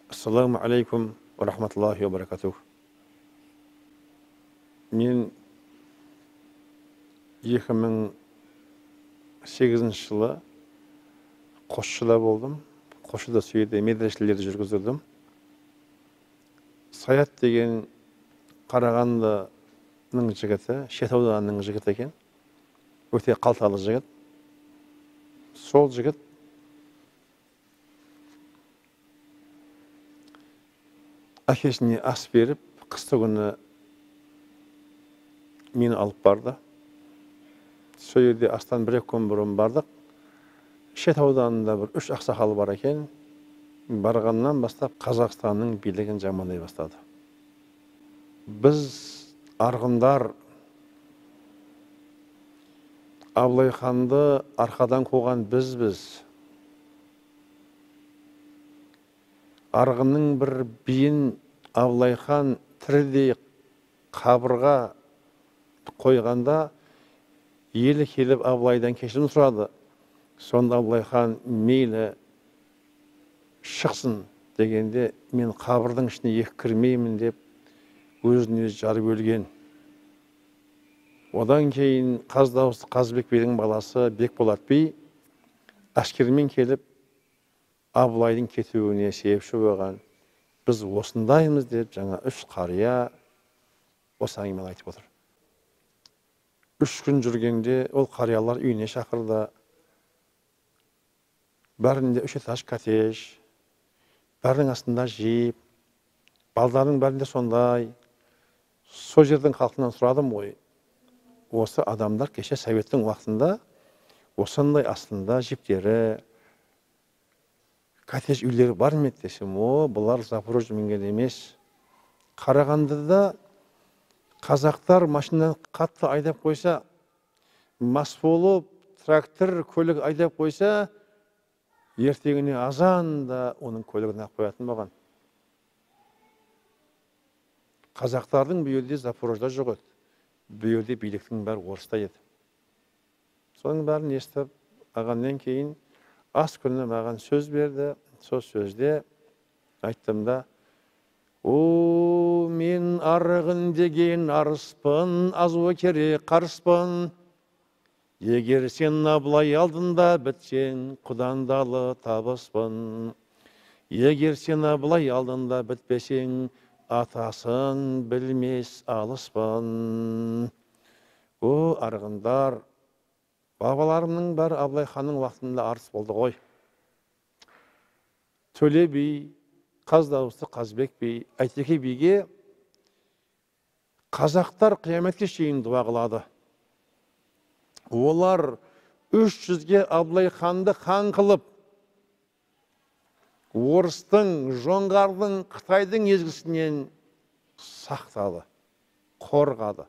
Assalamu alaikum wa rahmatullahi wa barakatuh. Мен 2008 жылы Қосшыда болдым. Қосшыда сөйде медреселерді жүргіздірдім. Саят деген Қарағандының жігіті, Шетауданның жігіті екен. Өте қалталы жігіт. Сол жігіт әкесіне ас беріп, қысты күні мені алып барды. Сол жерде астан бір-екі күн бұрын бардық. Шетауданында бір 3 ақсақал бар екен. Барғаннан бастап Қазақстанның билігін жамандай бастады. Біз арғындар Абылай ханды арқадан қуған бізбіз. Арғынның бір биін Абылай хан тірідей қабырға қойғанда елі келіп Абылайдан кешірім сұрады. Сонда Абылай хан мейлі шықсын дегенде мен қабырдың ішіне екі кірмеймін деп өзін өзі жарып өлген. Одан кейін Қаз дауысты Қазыбек бидің баласы Бекболат би әскермен келіп Абылайдың кетуіне себепші болған. Біз осындаймыз деп жаңа 3 қария осы әңгімені айтып отыр. 3 күн жүргенде ол қариялар үйіне шақырды. Бәрінде 3 этаж коттедж, бәрінің астында жип, балдардың бәрінде сондай. Сол жердің халқынан сұрадым ғой. Осы адамдар кеше советтің уақытында осындай астында жиптері, коттедж үйлері бар ма десем, бұлар Запорожье мінген емес. Қарағандыда қазақтар машинадан қатты айдап қойса, мас болып, трактор, көлік айдап қойса, ертеңіне азанда оның көлігін алып қоятын болған. Қазақтардың бұл жерде Запорожьеда жоқ еді. Бұл жерде биліктің бәрі орыста еді. Соның бәрін естіп алғаннан кейін ас күні маған сөз берді. Сол сөзде айттым да, мен арғын деген арыспын, азуы керек қарыспын. Егер сен Абылай алдында бітсең, құдандалы табыспын. Егер сен Абылай алдында бітпесең, атасын білмес алыспын. Арғындар, бабаларымның бәрі Абылай ханның уақытында арыс болды ғой. Төле би, Қаз дауысты Қазыбек би, Әйтеке биге қазақтар қияметке шейін дуа қылады. Олар 300-ге Абылай ханды хан қылып, орыстың, жоңғардың, Қытайдың езгісінен сақтады, қорғады.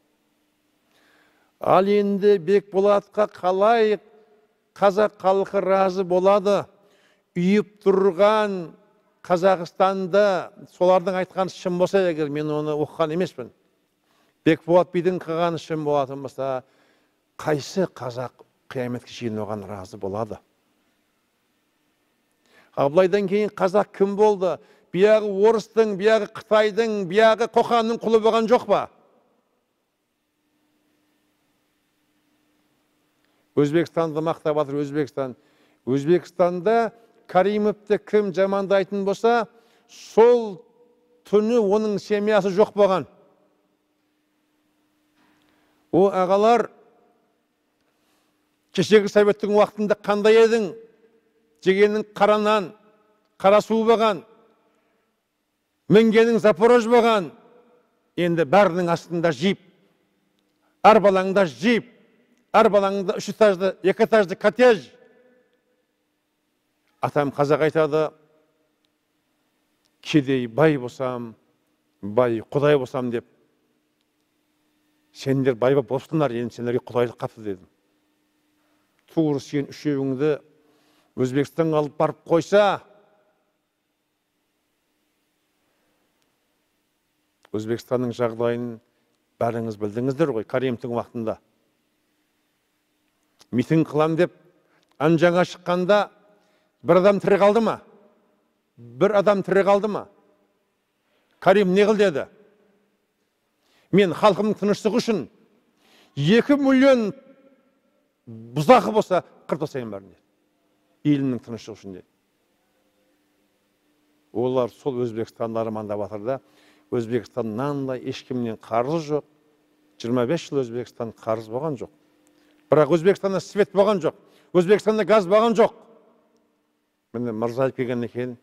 Ал енді Бекболатқа қалай қазақ халқы разы болады? Үйіп тұрған Қазақстанда солардың айтқан шын болса егер, мен оны оқыған емеспін. Бекболат бидің қылғаны шын болатын болса, қайсы қазақ қияметке шейін оған разы болады? Абылайдан кейін қазақ кім болды? Бияғы орыстың, бияғы Қытайдың, бияғы Қоқанның құлы болған жоқ па? Өзбекстанды мақтап жатыр, Өзбекстан. Өзбекстанда Каримовті кім жамандайтын болса, сол түні оның семьясы жоқ болған. О ағалар, кешегі советтің уақытында қандай едің? Жегенің қаранан, қара су болған, мінгенің Запорож болған. Енді бәрінің астында жип, әр балаңда жип, әр балаңда 3 этажды, 2 этажды коттедж. Атам қазақ айтады, кедей бай болсам, бай құдай болсам деп. Сендер бай болыптыңдар, енді сендерге құдайлық қапты дедім. Туыр сен үшеуіңді Өзбекстанға алып барып қойса, Өзбекстанның жағдайын бәріңіз білдіңіздер ғой, Каримовтің уақытында. Митинг қылам деп, Анжанға шыққанда, бір адам тірі қалды ма? Bir adam tire kaldı mı? Karim ne kıl dedi? Men halkımın tınışlığı үшін 2 milyon buzakı bolsa kırıp tasayın barın dedi. Elimnin tınışlığı үшін dedi. Олар сол Өзбекстанды армандап жатыр да. Өзбекстаннан да ешкімнен қарызы жоқ. 25 жыл Өзбекстан қарыз болған жоқ. Бірақ Өзбекстанда свет болған жоқ. Өзбекстанда газ болған жоқ. Міне Мырзаев келген екен.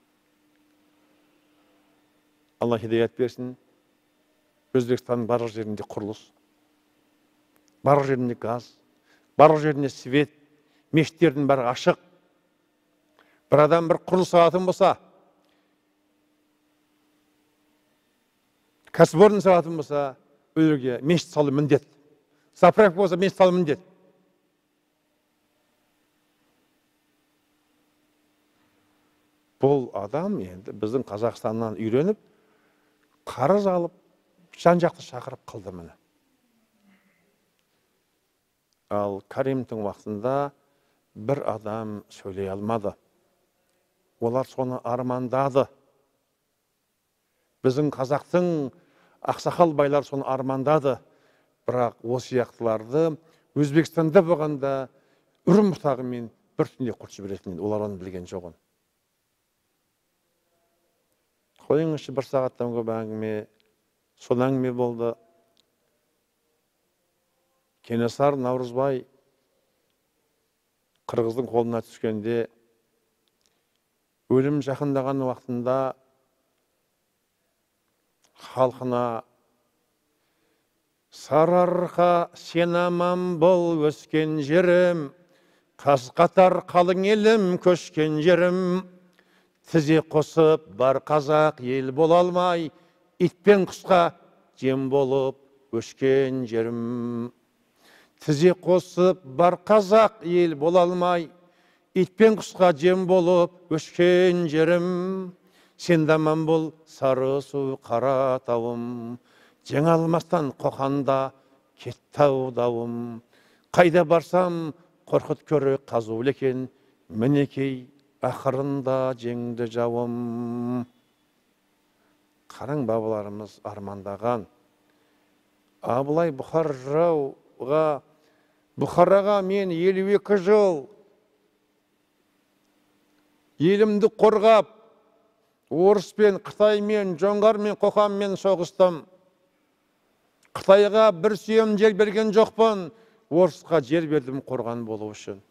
Алла хидаят берсін. Өзбекстанның барлық жерінде құрылыс, барлық жерінде газ, барлық жерінде свет, мешіттердің бәрі ашық. Bir adam bir құрылыс салатын болса, кәсіпорын салатын болса, өйерге мешіт салу міндет. Заправка болса, мешіт салу міндет. Бұл адам енді біздің Қазақстаннан үйреніп, қарыз алып, жан-жақты шақырып қылды міне. Ал Каримтің уақытында бір адам сөйлей алмады. Олар соны армандады. Біздің қазақтың ақсақал байлар соны армандады. Бірақ осы сияқтыларды Өзбекстанда болғанда үрім бұтағымен бір түнде құртып жіберетін. Олар оны білген жоғын. Қойыңызшы бір сағаттан көп әңгіме, сол әңгіме болды. Кенесары Наурызбай Қырғыздың қолына түскенде өлім жақындаған уақытында халқына Сарыарқа сен аман бол өскен жерім, қаз қатар қалың елім көшкен жерім, тізе қосып бар қазақ ел бола алмай, итпен құсқа жем болып өшкен жерім. Тізе қосып бар қазақ ел бола алмай, итпен құсқа жем болып өшкен жерім. Сен аман бол сары су қара тауым, жеңалмастан қоқанда кеттау дауым. Қайда барсам қорқыт көрі қазулы екен, мінекей ақырында жеңді жауым. Қараң бабаларымыз армандаған. Абылай Бұхар жырауға, Бұхараға мен 52 жыл елімді қорғап, орыспен, Қытаймен, жоңғармен, қоқанмен соғыстым. Қытайға бір сүйем жер берген жоқпын, орысқа жер бердім қорған болу үшін.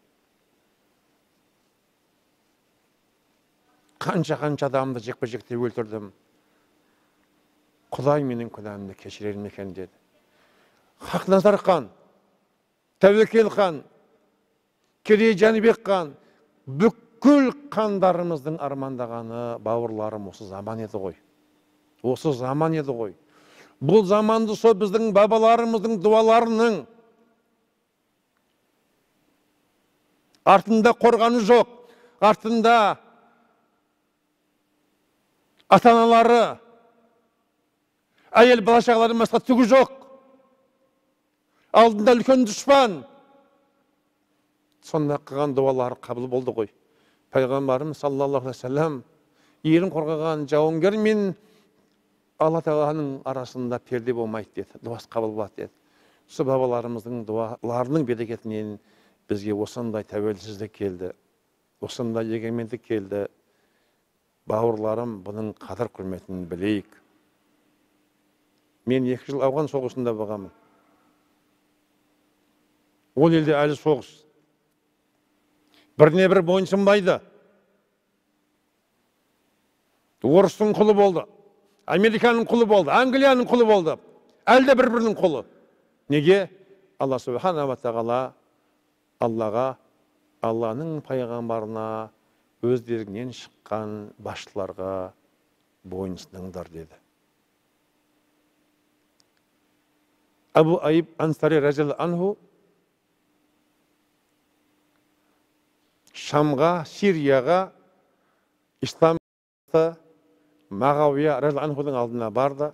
Қанша адамды жекпе-жекте өлтірдім. Құдай менің күнәмді кешірер ме екен деді. Хақназар хан, Тәуекел хан, Керей Жәнібек хан, бүкіл қандарымыздың армандағаны бауырларым осы заман еді ғой. Осы заман еді ғой. Бұл заманды со біздің бабаларымыздың дуаларының артында қорғаны жоқ, артында ата-аналары, әйел бала-шағалары басқа түгі жоқ. Алдында үлкен дұшпан. Сонда қылған дуалары қабыл болды ғой. Пайғамбарымыз саллаллаху алейхи ва саллям елін қорғаған жауынгер мен Алла Тағаланың арасында перде болмайды деді. Дуасы қабыл болады деді. Осы бабаларымыздың дуаларының берекетінен бізге осындай тәуелсіздік келді. Осындай егемендік келді. Бауырларым бұның қадір құрметін білейік. Мен 2 жыл Ауған соғысында болғанмын. Ол елде әлі соғыс. Біріне бір бойынсынбайды. Орыстың құлы болды. Американың құлы болды. Англияның құлы болды. Әлде бір-бірінің құлы. Неге? Алла Субхана ва Тағала Аллаға, Алланың пайғамбарына, өздерінен шыққан басшыларға бойынсыныңдар деді. Абу Айып Ансари разияллаху анху Шамға, Сирияға, Исламға, Мағауия разияллаху анхудың алдына барды.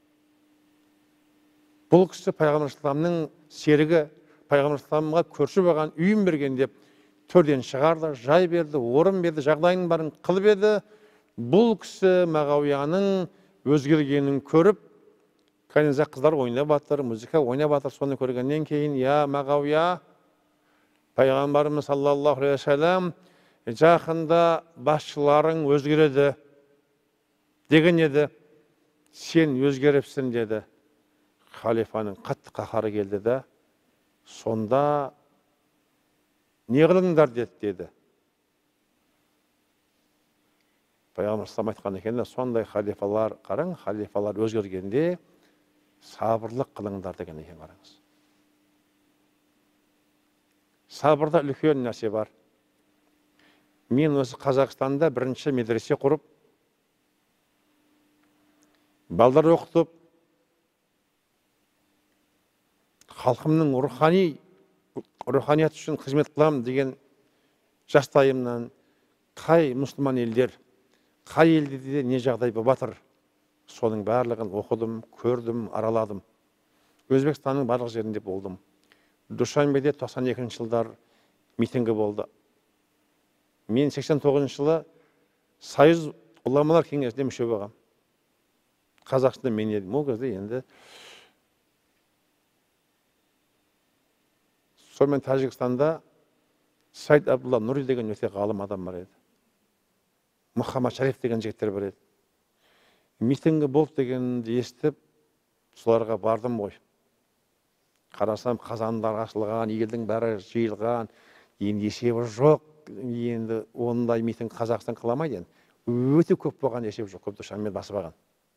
Бұл кісі Пайғамбар исламның серігі, Пайғамбар исламға көрші болған үйін берген деп төрден шығарды, жай берді, орын берді, жағдайының барын қылып еді. Бұл кісі Мағауияның өзгергенін көріп, каниза қыздар ойнап жатыр, музыка ойнап жатыр. Соны көргеннен кейін, я Мағауия, пайғамбарымыз саллаллаху алейхи вассалам жақында басшыларың өзгереді деген еді. Сен өзгеріпсің деді. Халифаның қатты қаһары келді да, сонда не қылыңдар деді. Пайғамбар айтқан екен, сондай халифалар, қараң, халифалар өзгергенде сабырлық қылыңдар деген екен, қараңыз. Сабырда үлкен нәрсе бар. Мен осы Қазақстанда бірінші медресе құрып, балдар оқытып, халқымның руханият үшін қызмет қылам деген жастайымнан қай мұсылман елдер, қай елде не жағдай болып жатыр, соның барлығын оқыдым, көрдім, араладым. Өзбекстанның барлық жерінде болдым. Душанбеде 92 жылдар митингі болды. Мен 89 жылы Союз ғұламалар кеңесіне мүше болғам. Қазақстанда мен едім. Ол кезде енді сонымен Тәжікстанда Сайд Абдулла Нури деген өте ғалым адам бар еді. Мұхаммад Шариф деген жігіттер бар еді. Митингі болды дегенді естіп, соларға бардым ғой. Қарасам, қазандар ашылған, елдің бәрі жиылған, енді есебі жоқ, енді ондай митинг Қазақстан қыламайды. Өте көп болған, есебі жоқ, көп дұшанмен басып алған.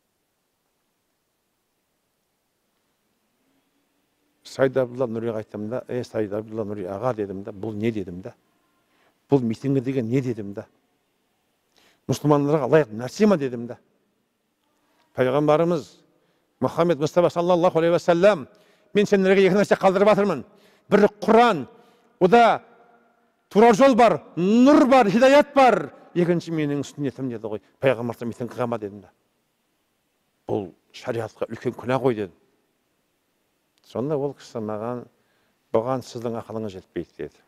Сайд Абдулла Нуриға айттым да, Сайд Абдулла Нури аға дедім да, бұл не дедім да? Бұл митингі деген не дедім да? Мұсылмандарға лайық нәрсе ма дедім да? Пайғамбарымыз Мұхаммед Мұстафа саллаллаху алейхи вассалам, мен сендерге екі нәрсе қалдырып жатырмын. Бірі Құран, ода тура жол бар, нұр бар, хидаят бар. Екінші менің сүннетім деді ғой. Пайғамбар митинг қылма дедім да. Бұл шариғатқа үлкен күнә ғой дедім. Сонда ол кісі маған, бұған сіздің ақылыңыз жетпейді деді.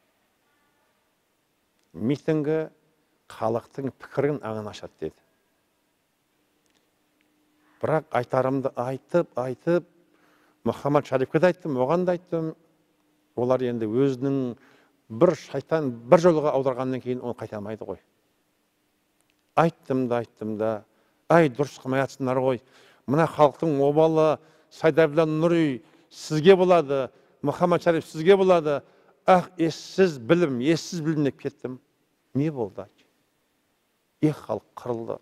Митингі халықтың пікірін аңын ашады деді. Бірақ айтарымды айтып, Мұхаммад Шарифке де айттым, оған да айттым. Олар енді өзінің бір шайтан бір жолға аударғаннан кейін оны қайта алмайды ғой. Айттым да, ай дұрыс қылмай жатсыңдар ғой. Мына халықтың обалы Сайд Абдулла Нури сізге болады, Мұхаммад Шариф сізге болады. Ессіз білім деп кеттім. Не болды? Халық қырылды.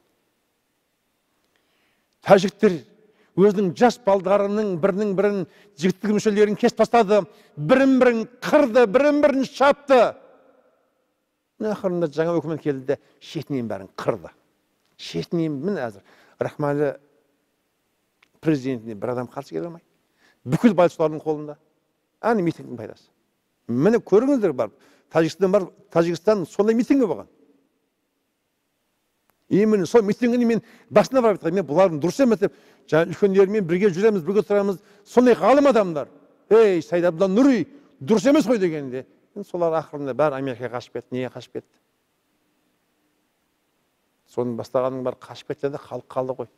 Тәжіктер өзінің жас балдарының бірін жігіттік мүшелерін кес тастады, бірін қырды, бірін шапты. Ақырында жаңа өкімет келді, шетінен бәрін қырды. Шетінен мін әзір. Рахмалы президентіне бір адам қарсы келе алмайды. Бүкіл байлшылардың қолында. Әне митингтің пайдасы. Міне көріңіздер бар. Тәжікстан сондай митингі болған. Емін сол митингіне мен басына барып айтқан, мен бұлардың дұрыс емес деп, жаңа үлкендермен бірге жүреміз, бірге тұрамыз, сондай ғалым адамдар. Сайд Абдулла Нури дұрыс емес қой дегенде. Солар ақырында бәрі Америкаға қашып кетті. Неге қашып кетті? Соның бастағаның бар қашып кетті де халық қалды ғой.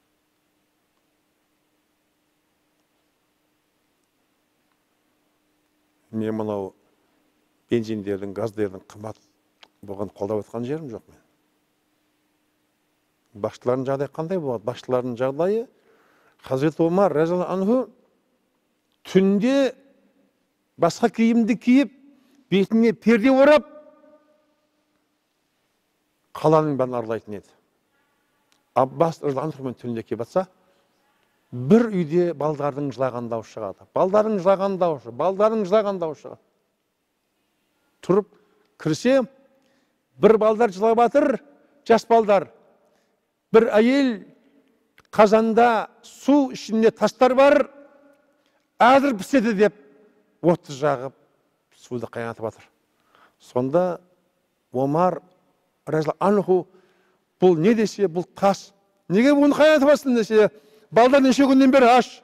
Мен мынау бензиндердің, газдердің қымбат болған қолдап отқан жерім жоқ мен. Басшылардың жағдайы қандай болады? Басшылардың жағдайы Хазіреті Омар разиаллаху анху түнде басқа киімді киіп, бетіне перде орап, қаланың бәрін аралайтын еді. Аббас разиаллаху анху түнде киіп жатса, бір үйде балдардың жылаған дауысы шығады. Балдардың жылаған дауысы шығады. Тұрып, кірсе, бір балдар жылап жатыр, жас балдар. Бір әйел қазанда су ішінде тастар бар, әзір піседі деп, отты жағып, суды қайнатып жатыр. Сонда Омар разиаллаху анху бұл не десе, бұл тас. Неге бұны қайнатып жатсың десе, балдар неше күннен бері аш.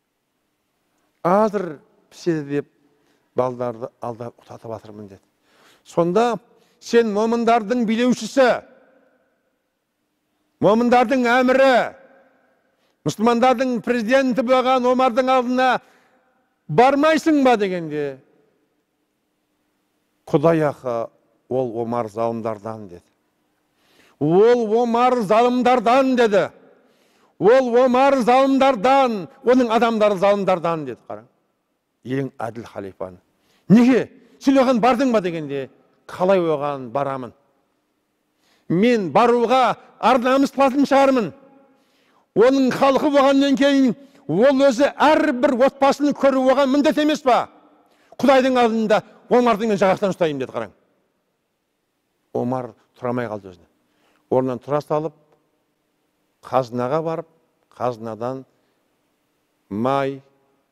Азыр піседі деп, балдарды алдап ұтатып жатырмын деді. Сонда сен момындардың билеушісі, момындардың әмірі, мұсылмандардың президенті болған Омардың алдына бармайсың ба дегенде, Құдай ақы, ол Омар залымдардан деді. Ол Омар залымдардан деді. Ол Омар залымдардан, оның адамдары залымдардан деді. Қараң, ең әділ халифаны. Неге? Сен оған бардың ба дегенде, қалай оған барамын? Мен баруға ар-намыс қылатын шығармын. Оның халқы болғаннан кейін, ол өзі әрбір отбасын көру оған міндет емес па? Құдайдың алдында Омардың мен жағасынан ұстаймын деді. Қараң, Омар тұрамай қалды өзіне. Орнынан тұра салып, қазынаға барып, қазынадан май,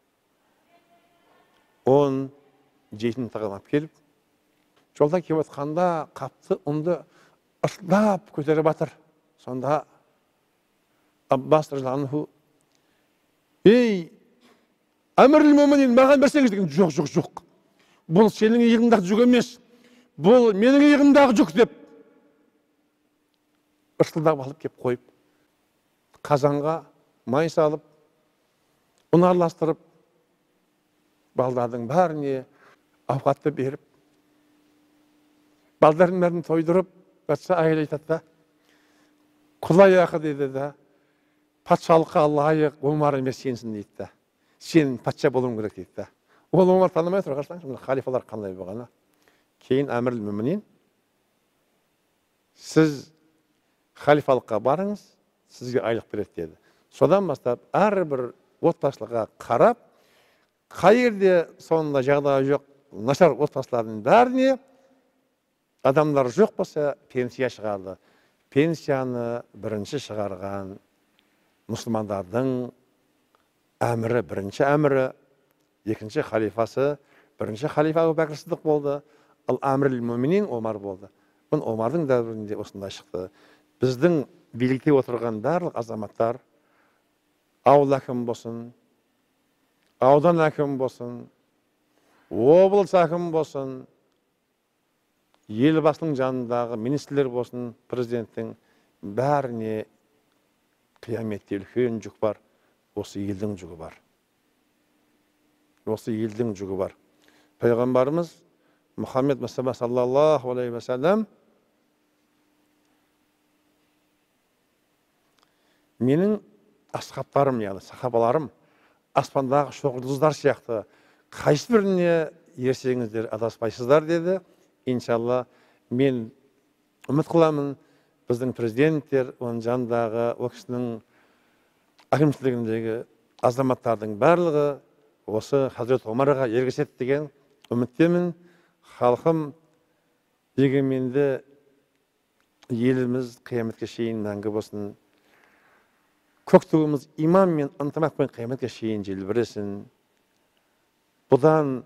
он жейтін тағамап келіп, жолда кеп отқанда қапты ұнды ырсылдап көтеріп батыр. Сонда Аббас разиаллаху, ей, әмір-мүмінин, маған берсеңіз деген, жоқ. Бұл сенің иығыңдағы жүк емес, бұл менің иығымдағы жүк деп ырсылдап алып кеп қойып, қазанға май салып, ұн араластырып, балдардың бәріне ауқатты беріп, балдардың бәрін тойдырып, патша әйел айтады да, Құдай ақы дейді да, патшалыққа лайық Омар емес сенсің дейді да, сен патша болуың керек дейді да. Ол Омар танымай тұр, қарасаңыз, халифалар қандай болғаны. Кейін әмір-мүмінин, сіз халифалыққа барыңыз, сізге айлық береді деді. Содан бастап әрбір отбасыларға қарап, қай жерде сонда жағдайы жоқ, нашар отбасылардың бәріне адамдар жоқ болса, пенсия шығарды. Пенсияны бірінші шығарған мұсылмандардың әмірі, бірінші әмірі, екінші халифасы, бірінші халифа Абу Бәкір Сыдық болды, ал әмір-мүмінин Омар болды. Бұл Омардың дәуірінде осындай шықты. Біздің билікте отырған барлық азаматтар, ауыл әкімі болсын, аудан әкімі болсын, облыс әкімі болсын, елбасының жанындағы министрлер болсын, президенттің, бәріне қияметте үлкен жүк бар, осы елдің жүгі бар. Осы елдің жүгі бар. Пайғамбарымыз Мұхаммед Мұстафа саллаллаху алейхи ва саллям менің асхабтарым, яғни сахабаларым, аспандағы шоқ жұлдыздар сияқты, қайсы біріне ерсеңіздер адаспайсыздар деді. Иншалла, мен үміт қыламын, біздің президенттер, оның жанындағы, ол кісінің әкімшілігіндегі азаматтардың барлығы осы Хазірет Омарға ергеседі деген үміттемін. Халқым, егеменді еліміз қияметке шейін мәңгі болсын. Көк туымыз иман мен ынтымақпен қияметке шейін желбіресін. Бұдан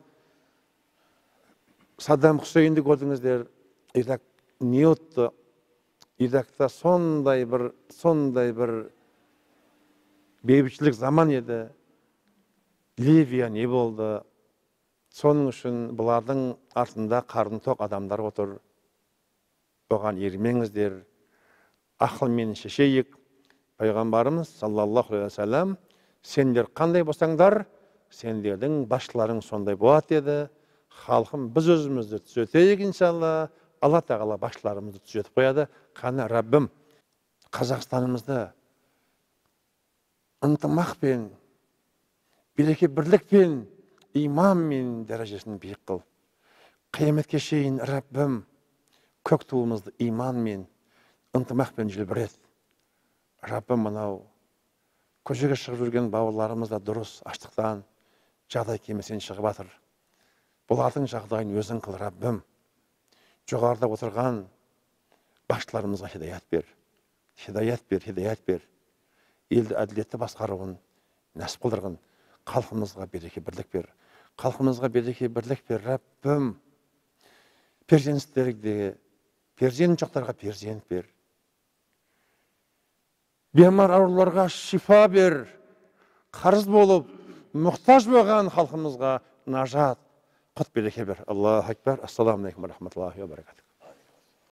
Саддам Хусейнді көрдіңіздер, Ирак не өтті? Иракта сондай бір бейбітшілік заман еді. Ливия не болды? Соның үшін бұлардың артында қарны тоқ адамдар отыр. Бұған ермеңіздер, ақылмен шешейік. Пайғамбарымыз саллаллаху алейхи ва саллям, сендер қандай болсаңдар, сендердің басшыларың сондай болады деді. Халқым, біз өзімізді түзетейік иншалла. Алла тағала басшыларымызды түзетіп қояды. Қана Раббым, Қазақстанымызды ынтымақпен, береке бірлікпен, иманмен дәрежесін биік қыл. Қияметке шейін Раббым, көк туымызды иманмен, ынтымақпен желбірет. Раббым, мынау көшеге шығып жүрген бауырларымыз да дұрыс, аштықтан, жағдай кемесен шығып жатыр. Бұлардың жағдайын өзің қыл, Раббым. Жоғарыда отырған басшыларымызға хидаят бер. Хидаят бер. Елді әділетті басқаруын нәсіп қылдырғын. Халқымызға береке бірлік бер. Халқымызға береке бірлік бер, Раббым. Перзенттерге, перзент жоқтарға перзент бер. Бемар ауруларға шифа бер. Қарыз болып, мұқтаж болған халқымызға нажат, Kut bereke ber. Allahu ekber. Assalamu aleykum ve rahmetullahi ve berekatuhu.